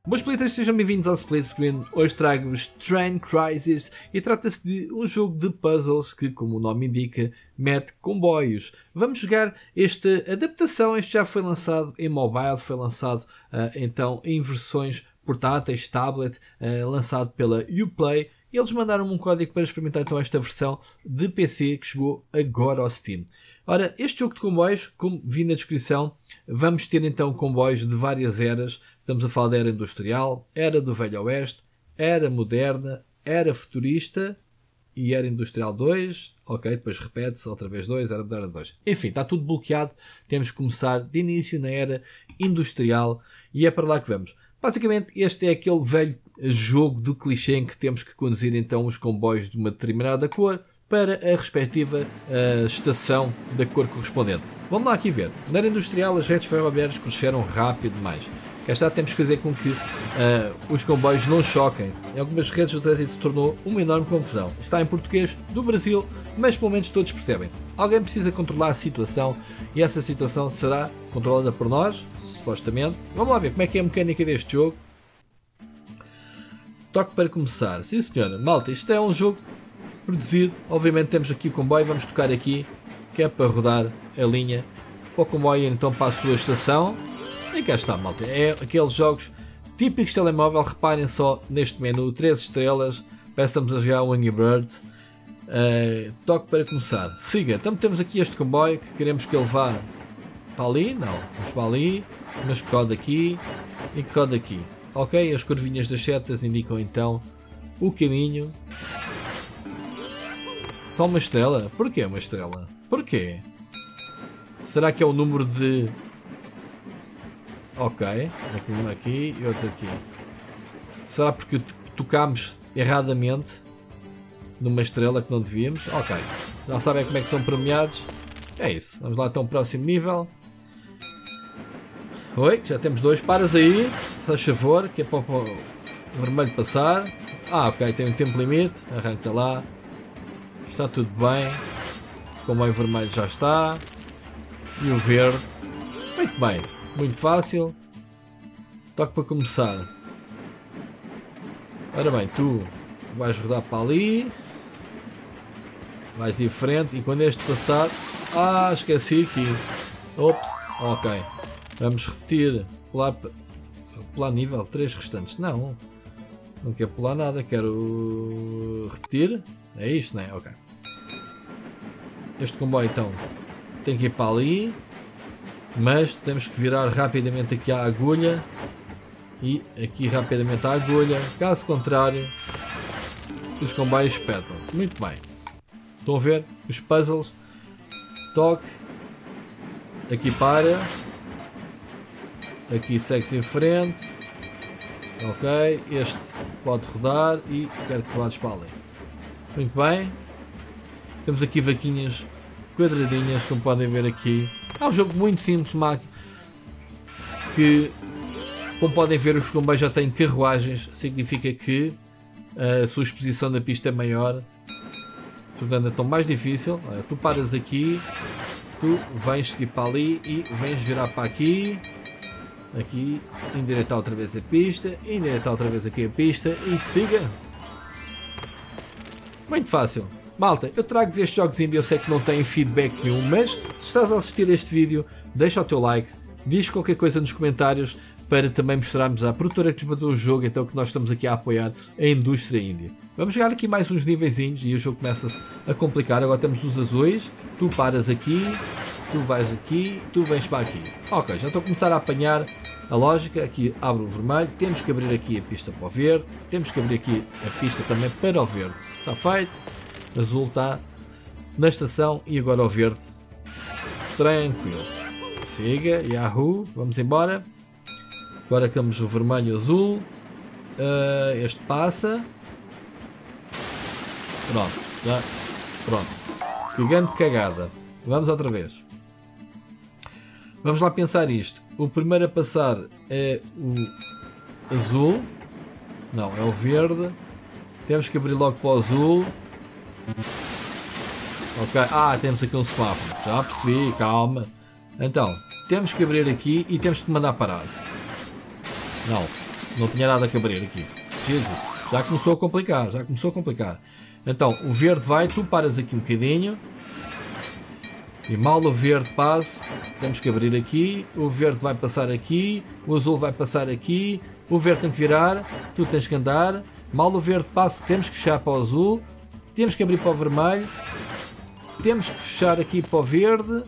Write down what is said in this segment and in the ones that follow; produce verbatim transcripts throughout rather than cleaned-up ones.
Boas players, sejam bem-vindos ao Split Screen. Hoje trago-vos Train Crisis e trata-se de um jogo de puzzles que, como o nome indica, mete comboios. Vamos jogar esta adaptação. Este já foi lançado em mobile, foi lançado uh, então em versões portáteis, tablet, uh, lançado pela Uplay. E eles mandaram-me um código para experimentar então esta versão de P C que chegou agora ao Steam. Ora, este jogo de comboios, como vi na descrição, vamos ter então comboios de várias eras. Estamos a falar da era industrial, era do Velho Oeste, era moderna, era futurista e era industrial dois. Ok, depois repete-se outra vez dois, era moderna dois. Enfim, está tudo bloqueado. Temos que começar de início na era industrial e é para lá que vamos. Basicamente, este é aquele velho jogo do clichê em que temos que conduzir então os comboios de uma determinada cor para a respectiva uh, estação da cor correspondente. Vamos lá aqui ver. Na era industrial, as redes ferroviárias cresceram rápido demais. Cá está, temos que fazer com que uh, os comboios não choquem. Em algumas redes o trânsito se tornou uma enorme confusão. Está em português do Brasil, mas pelo menos todos percebem. Alguém precisa controlar a situação e essa situação será controlada por nós, supostamente. Vamos lá ver como é que é a mecânica deste jogo. Toque para começar. Sim senhora, malta, isto é um jogo produzido. Obviamente temos aqui o comboio, vamos tocar aqui, que é para rodar a linha para o comboio então para a sua estação. E cá está, malta. É aqueles jogos típicos de telemóvel. Reparem só neste menu, três estrelas. Parece que estamos a jogar um Angry Birds. Uh, toque para começar. Siga. Então temos aqui este comboio que queremos que ele vá para ali. Não, vamos para ali. Mas que roda aqui e que roda aqui. Ok, as curvinhas das setas indicam então o caminho. Só uma estrela? Porquê uma estrela? Porquê? Será que é o número de... Ok, um aqui e outro aqui. Será porque tocámos erradamente numa estrela que não devíamos? Ok, já sabem como é que são premiados. É isso, vamos lá então ao próximo nível. Oi, já temos dois. Paras aí, faz favor, que é para o vermelho passar. Ah, ok, tem um tempo limite. Arranca lá. Está tudo bem. O comboio vermelho já está. E o verde. Muito bem. Muito fácil. Toque para começar. Ora bem, tu vais rodar para ali. Vais ir em frente. E quando este passar... Ah, esqueci aqui. Ops. Ok. Vamos repetir. Pular, pular nível três restantes. Não. Não quero pular nada. Quero repetir. É isto, não é? Ok. Este comboio então tem que ir para ali. Mas temos que virar rapidamente aqui a agulha. E aqui rapidamente a agulha. Caso contrário, os comboios espetam-se. Muito bem. Estão a ver? Os puzzles. Toque. Aqui para. Aqui segue-se em frente. Ok. Este pode rodar. E quero que rodes para ali. Muito bem. Temos aqui vaquinhas quadradinhas, como podem ver aqui. É um jogo muito simples, que, como podem ver, os comboios já têm carruagens, significa que a sua exposição na pista é maior, portanto é tão mais difícil. Olha, tu paras aqui, tu vens seguir para ali e vens girar para aqui, aqui, endireitar outra vez a pista, endireitar outra vez aqui a pista e siga. Muito fácil. Malta, eu trago estes jogos indie, eu sei que não têm feedback nenhum, mas se estás a assistir a este vídeo, deixa o teu like, diz qualquer coisa nos comentários para também mostrarmos à produtora que nos mandou o jogo, então que nós estamos aqui a apoiar a indústria indie. Vamos jogar aqui mais uns nivezinhos e o jogo começa-se a complicar. Agora temos os azuis, tu paras aqui, tu vais aqui, tu vens para aqui. Ok, já estou a começar a apanhar a lógica. Aqui abre o vermelho, temos que abrir aqui a pista para o verde, temos que abrir aqui a pista também para o verde. Está feito. Azul está na estação e agora o verde. Tranquilo. Siga, Yahoo. Vamos embora. Agora temos o vermelho e o azul. Uh, este passa. Pronto. Já. Pronto. Gigante cagada. Vamos outra vez. Vamos lá pensar isto. O primeiro a passar é o azul. Não, é o verde. Temos que abrir logo para o azul. Ok, ah, temos aqui um semáforo, já percebi, calma. Então, temos que abrir aqui e temos que mandar parar. Não, não tinha nada que abrir aqui. Jesus, já começou a complicar, já começou a complicar. Então, o verde vai, tu paras aqui um bocadinho. E mal o verde passe, temos que abrir aqui. O verde vai passar aqui, o azul vai passar aqui. O verde tem que virar, tu tens que andar. Mal o verde passe, temos que fechar para o azul. Temos que abrir para o vermelho. Temos que fechar aqui para o verde.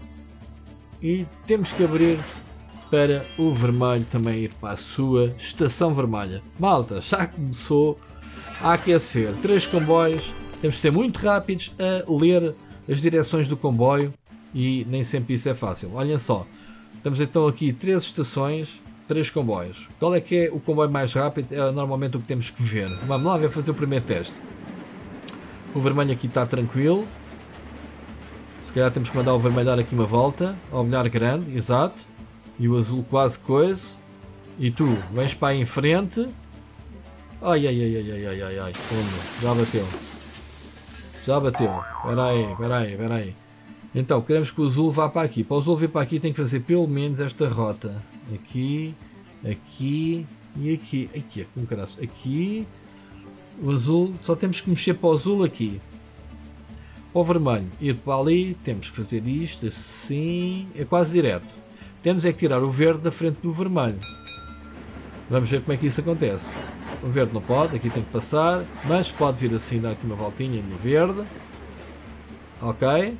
E temos que abrir para o vermelho também ir para a sua estação vermelha. Malta, já começou a aquecer. Três comboios. Temos de ser muito rápidos a ler as direções do comboio. E nem sempre isso é fácil. Olhem só. Temos então aqui três estações, três comboios. Qual é que é o comboio mais rápido? É normalmente o que temos que ver. Vamos lá ver fazer o primeiro teste. O vermelho aqui está tranquilo. Se calhar temos que mandar o vermelho dar aqui uma volta. Ao olhar grande, exato. E o azul quase coisa. E tu, vens para aí em frente. Ai, ai, ai, ai, ai, ai, ai, ai. Já bateu. Já bateu. Espera aí, espera aí, espera aí. Então, queremos que o azul vá para aqui. Para o azul vir para aqui tem que fazer pelo menos esta rota. Aqui, aqui e aqui. Aqui, como caralho. Aqui. O azul, só temos que mexer para o azul aqui. Para o vermelho, ir para ali, temos que fazer isto assim, é quase direto. Temos é que tirar o verde da frente do vermelho. Vamos ver como é que isso acontece. O verde não pode, aqui tem que passar, mas pode vir assim, dar aqui uma voltinha no verde. Ok.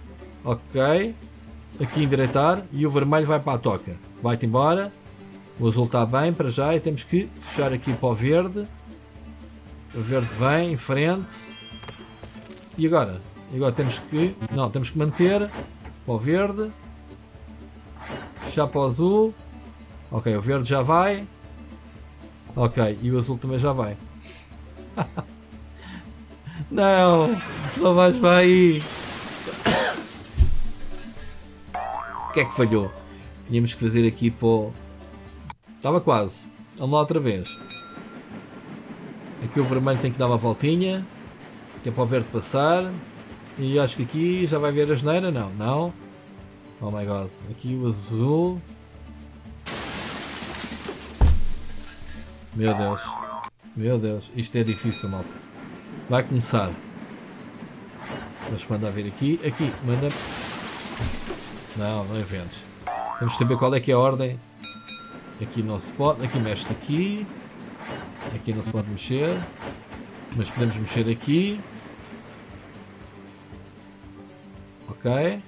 Ok. Aqui endireitar e o vermelho vai para a toca. Vai-te embora. O azul está bem para já e temos que fechar aqui para o verde. O verde vem em frente. E agora? E agora temos que... Não, temos que manter para o verde. Fechar para o azul. Ok, o verde já vai. Ok, e o azul também já vai. Não, não vais para aí. O que é que falhou? Tínhamos que fazer aqui para o... Estava quase. Vamos lá outra vez. Aqui o vermelho tem que dar uma voltinha. Que é para o verde passar. E acho que aqui já vai ver a geneira. Não, não. Oh my god. Aqui o azul. Meu Deus. Meu Deus. Isto é difícil, malta. Vai começar. Vamos mandar vir aqui. Aqui. Manda. Não, não inventes. Vamos saber qual é que é a ordem. Aqui não se pode. Aqui mexe aqui. Aqui não se pode mexer. Mas podemos mexer aqui. Ok.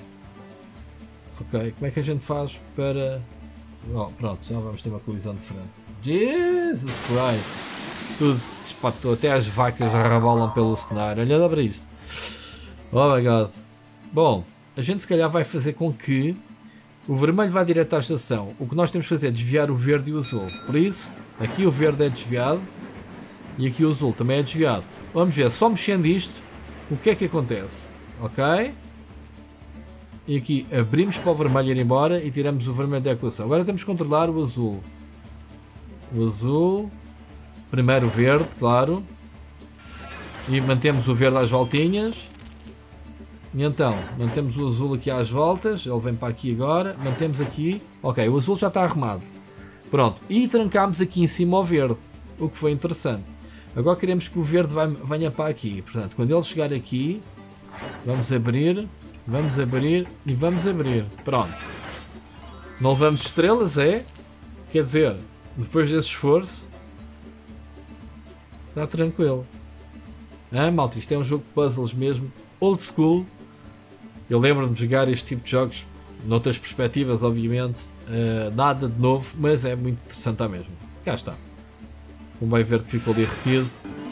Ok. Como é que a gente faz para... Oh, pronto, já vamos ter uma colisão de frente. Jesus Christ. Tudo despatou. Até as vacas rebolam pelo cenário. Olha, dá para isto. Oh my god. Bom, a gente se calhar vai fazer com que o vermelho vá direto à estação. O que nós temos que fazer é desviar o verde e o azul. Por isso, aqui o verde é desviado. E aqui o azul também é desviado. Vamos ver, só mexendo isto, o que é que acontece? Ok. E aqui abrimos para o vermelho ir embora e tiramos o vermelho da equação. Agora temos que controlar o azul. O azul. Primeiro o verde, claro. E mantemos o verde às voltinhas. E então, mantemos o azul aqui às voltas. Ele vem para aqui agora. Mantemos aqui. Ok, o azul já está arrumado. Pronto. E trancámos aqui em cima o verde. O que foi interessante. Agora queremos que o verde vai, venha para aqui. Portanto, quando ele chegar aqui, vamos abrir, vamos abrir e vamos abrir. Pronto. Não levamos estrelas, é? Quer dizer, depois desse esforço, está tranquilo. Ah, malta, isto é um jogo de puzzles mesmo. Old school. Eu lembro-me de jogar este tipo de jogos, noutras perspectivas, obviamente. Uh, nada de novo, mas é muito interessante à mesma. Cá está. O meio verde ficou ali retido.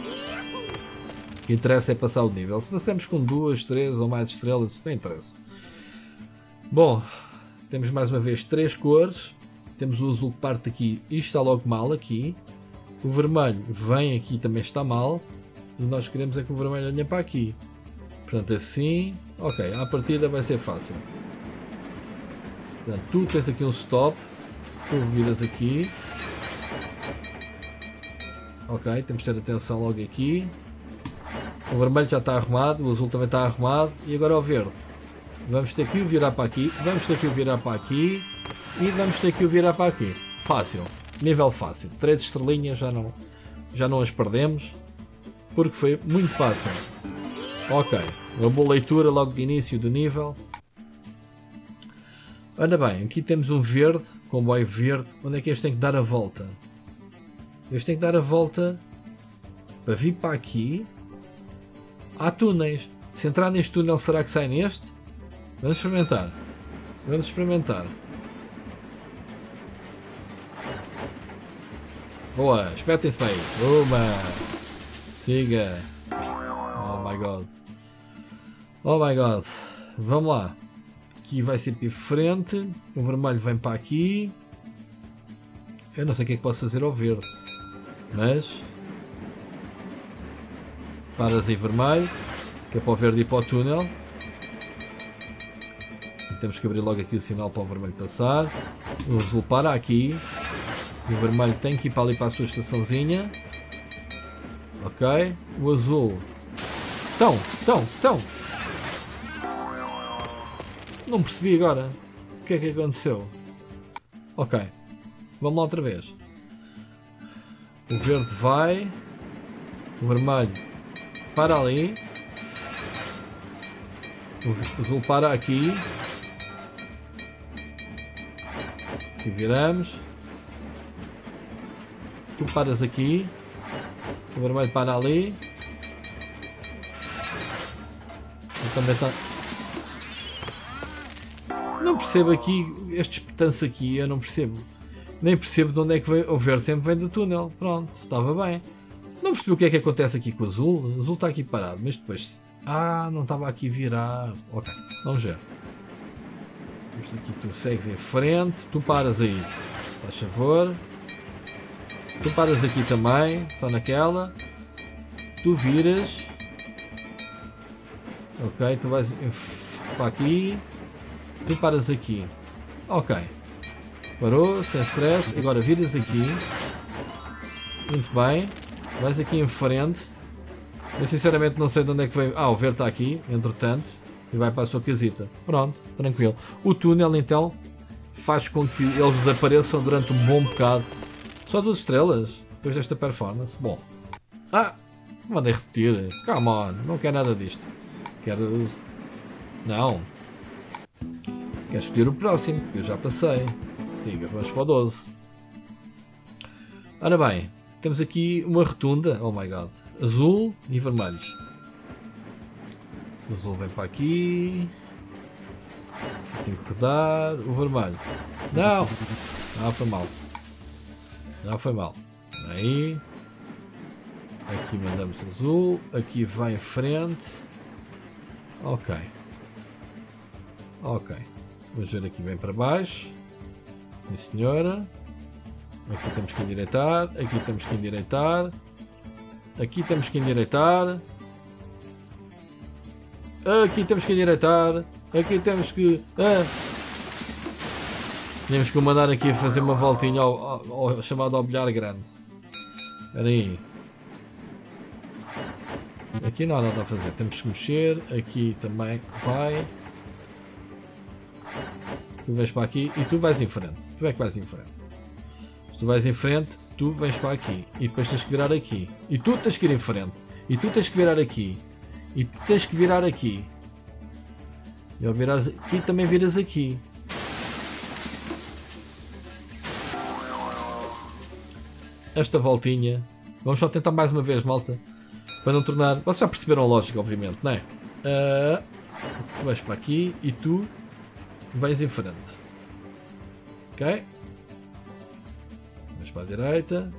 O que interessa é passar o nível. Se passamos com duas, três ou mais estrelas, isso não interessa. Bom, temos mais uma vez três cores. Temos o azul que parte aqui e está logo mal aqui. O vermelho vem aqui também está mal. E nós queremos é que o vermelho venha para aqui. Portanto, assim. Ok, à partida vai ser fácil. Portanto, tu tens aqui um stop. Tu viras aqui. Ok, temos de ter atenção logo aqui. O vermelho já está arrumado, o azul também está arrumado. E agora o verde. Vamos ter que o virar para aqui, vamos ter que o virar para aqui. E vamos ter que o virar para aqui. fácil. Nível fácil. Três estrelinhas já não, já não as perdemos. Porque foi muito fácil. Ok. Uma boa leitura logo de início do nível. Ora bem, aqui temos um verde. Comboio verde. Onde é que este tem que dar a volta? Este tem que dar a volta para vir para aqui. Há túneis. Se entrar neste túnel, será que sai neste? Vamos experimentar. Vamos experimentar. Boa, espetem-se bem. Uma. Siga. Oh my god. Oh my god. Vamos lá. Aqui vai ser para frente. O vermelho vem para aqui. Eu não sei o que é que posso fazer ao verde. Mas. Paras aí vermelho. Que é para o verde ir para o túnel. E temos que abrir logo aqui o sinal para o vermelho passar. O azul para aqui. O vermelho tem que ir para ali para a sua estaçãozinha. Ok. O azul. Então, então, então. Não percebi agora. O que é que aconteceu? Ok. Vamos lá outra vez. O verde vai. O vermelho para ali. O azul para aqui. E viramos. Tu paras aqui. O vermelho para ali. Eu também está. Não percebo aqui. Este espetanço aqui. Eu não percebo. Nem percebo de onde é que vem. O verde sempre vem do túnel. Pronto. Estava bem. Não percebi o que é que acontece aqui com o azul. O azul está aqui parado. Mas depois. Ah, não estava aqui virar. Ok. Vamos ver. Isto aqui tu segues em frente. Tu paras aí. Faz favor. Tu paras aqui também, só naquela. Tu viras. Ok, tu vais para aqui. Tu paras aqui. Ok. Parou, sem stress. Agora viras aqui. Muito bem. Vais aqui em frente. Eu sinceramente não sei de onde é que veio. Ah, o verde está aqui, entretanto. E vai para a sua casita. Pronto, tranquilo. O túnel então faz com que eles desapareçam durante um bom bocado. Só duas estrelas depois desta performance. Bom. Ah! Mandei repetir. Come on. Não quero nada disto. Quero. Não. Quero escolher o próximo, porque eu já passei. Siga, vamos para o doze. Ora bem. Temos aqui uma rotunda. Oh my god. Azul e vermelhos. O azul vem para aqui. Aqui tem que rodar. O vermelho. Não! Ah, foi mal. Não, foi mal. Aí. Aqui mandamos o azul. Aqui vai em frente. Ok. Ok. Vamos ver aqui bem para baixo. Sim senhora. Aqui temos que endireitar. Aqui temos que endireitar. Aqui temos que endireitar. Aqui temos que endireitar. Aqui temos que... Ah. Tínhamos que mandar aqui fazer uma voltinha ao, ao, ao chamado ao bilhar grande. Espera aí. Aqui não há nada a fazer. Temos que mexer. Aqui também vai. Tu vens para aqui e tu vais em frente. Tu é que vais em frente. Se tu vais em frente, tu vens para aqui. E depois tens que virar aqui. E tu tens que ir em frente. E tu tens que virar aqui. E tu tens que virar aqui. E ao virares aqui, também viras aqui. Esta voltinha. Vamos só tentar mais uma vez, malta. Para não tornar... Vocês já perceberam a lógica, obviamente, não é? Uh, tu vais para aqui e tu vais em frente. Ok? Vais para a direita.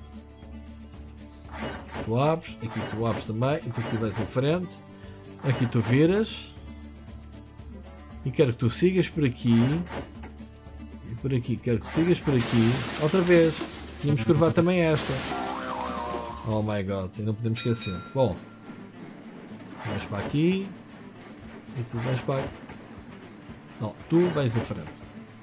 Tu abres. Aqui tu abres também. E tu aqui vais em frente. Aqui tu viras. E quero que tu sigas por aqui. E por aqui. Quero que sigas por aqui. Outra vez. Tínhamos que curvar também esta. Oh my god, e não podemos esquecer. Bom, vais para aqui e tu vais para... Não, tu vais em frente.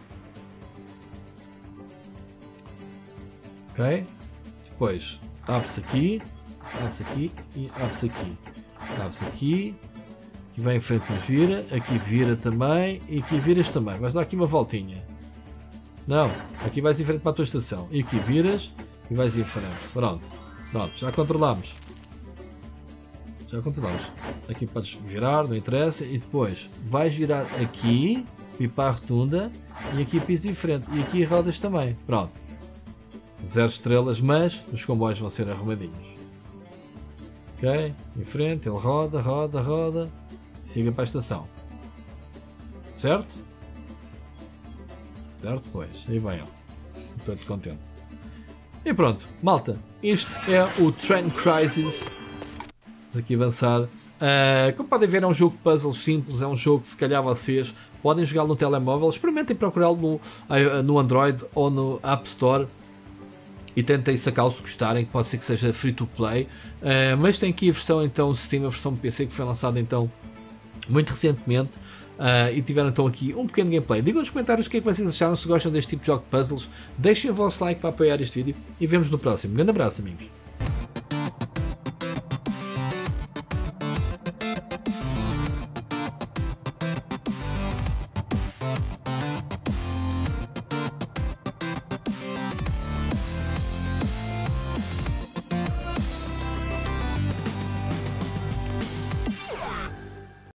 Ok? Depois, abre-se aqui, abre-se aqui e abre-se aqui. Abre-se aqui, aqui vai em frente, mas vira, aqui vira também e aqui viras também. Vais dar aqui uma voltinha. Não, aqui vais em frente para a tua estação. E aqui viras e vais em frente. Pronto. Pronto, já controlamos. Já controlamos. Aqui podes virar, não interessa. E depois vais virar aqui, e para a rotunda. E aqui pisa em frente. E aqui rodas também. Pronto. Zero estrelas, mas os comboios vão ser arrumadinhos. Ok? Em frente, ele roda, roda, roda. E siga para a estação. Certo? Certo? Pois. Aí vai ele. Estou contente. E pronto, malta. Este é o Train Crisis. Aqui avançar. Uh, como podem ver, é um jogo de puzzles simples. É um jogo que se calhar vocês podem jogá-lo no telemóvel. Experimentem procurá-lo no, uh, no Android ou no App Store. E tentem sacá-lo se gostarem. Pode ser que seja free to play. Uh, mas tem aqui a versão então Steam, a versão P C que foi lançada então muito recentemente. Uh, e tiveram então aqui um pequeno gameplay. Digam nos comentários o que é que vocês acharam, se gostam deste tipo de jogo de puzzles. Deixem o vosso like para apoiar este vídeo e vemos no próximo. Um grande abraço, amigos.